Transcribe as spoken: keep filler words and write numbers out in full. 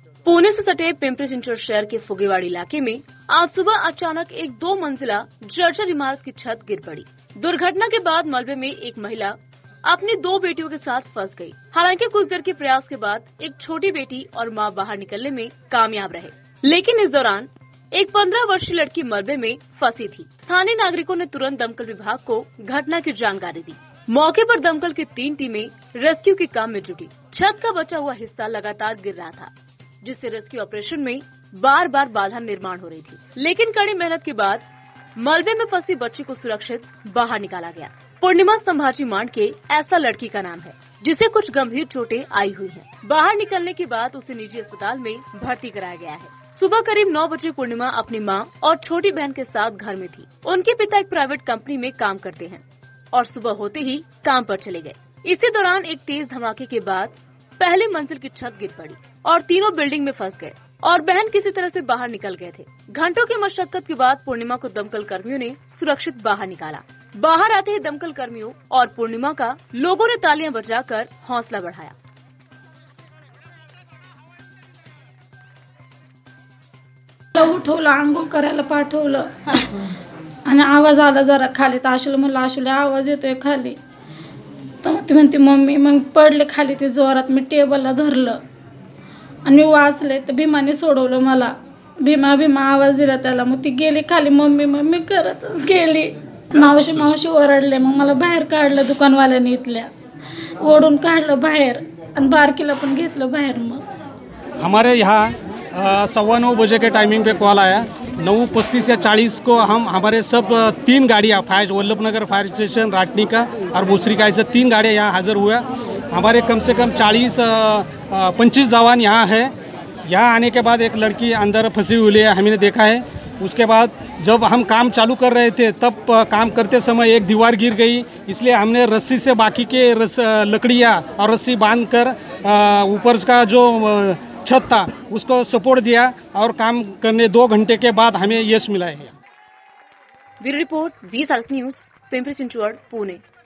पुणे से सटे पिंपरी चिंचवड शहर के फुगेवाड़ी इलाके में आज सुबह अचानक एक दो मंजिला जर्जर इमारत की छत गिर पड़ी। दुर्घटना के बाद मलबे में एक महिला अपनी दो बेटियों के साथ फंस गई। हालांकि कुछ देर के प्रयास के बाद एक छोटी बेटी और मां बाहर निकलने में कामयाब रहे, लेकिन इस दौरान एक पंद्रह वर्षीय लड़की मलबे में फंसी थी। स्थानीय नागरिकों ने तुरंत दमकल विभाग को घटना की जानकारी दी। मौके पर दमकल की तीन टीमें रेस्क्यू के काम में जुटी। छत का बचा हुआ हिस्सा लगातार गिर रहा था, जिससे रेस्क्यू ऑपरेशन में बार बार बाधा निर्माण हो रही थी, लेकिन कड़ी मेहनत के बाद मलबे में फंसी बच्ची को सुरक्षित बाहर निकाला गया। पूर्णिमा संभाजी मांडके ऐसा लड़की का नाम है, जिसे कुछ गंभीर चोटें आई हुई हैं। बाहर निकलने के बाद उसे निजी अस्पताल में भर्ती कराया गया है। सुबह करीब नौ बजे पूर्णिमा अपनी मां और छोटी बहन के साथ घर में थी। उनके पिता एक प्राइवेट कंपनी में काम करते हैं और सुबह होते ही काम पर चले गए। इसी दौरान एक तेज धमाके के बाद पहली मंजिल की छत गिर पड़ी और तीनों बिल्डिंग में फंस गए और बहन किसी तरह से बाहर निकल गए थे। घंटों की मशक्कत के बाद पूर्णिमा को दमकल कर्मियों ने सुरक्षित बाहर निकाला। बाहर आते ही दमकल कर्मियों और पूर्णिमा का लोगों ने तालियां बजाकर हौसला बढ़ाया। उठवलं, आंघोळ करायला पाठवलं आणि आवाज आला जरा खाली, तर आशुला म्हणलं आशुला आवाज येतोय खाली, तर ती म्हणते मम्मी. मग पडले खाली ते जोरात. मी टेबलला धरलं आणि मी वाचले, तर भीमाने सोडवलं मला. भीमा भीमा आवाज दिला त्याला. मग ती गेली खाली, मम्मी मम्मी करतच गेली. मावशी मावशी ओरडले. मग मला बाहेर काढलं दुकानवाल्याने, इथल्या ओढून काढलं बाहेर आणि बारकीला पण घेतलं बाहेर। मग हमारे यहाँ सवा नौ बजे के टाइमिंग पे कॉल आया। नौ पस्तीस या चालीस को हम हमारे सब तीन गाड़ियाँ fire Vallabhnagar fire station, Rahatani का और भोसरी का, ऐसे तीन गाड़ियाँ यहाँ हाजिर हुआ। हमारे कम से कम चालीस पच्चीस जवान यहाँ है। यहाँ आने के बाद एक लड़की अंदर फंसी हुई है, हमने देखा है। उसके बाद जब हम काम चालू कर रहे थे, तब काम करते समय एक दीवार गिर गई, इसलिए हमने रस्सी से बाकी के रस लकड़ियाँ और रस्सी बांध कर ऊपर का जो छत था उसको सपोर्ट दिया और काम करने दो घंटे के बाद हमें यश मिला है। Bureau report, V news, Pimpri Chinchwad, Pune.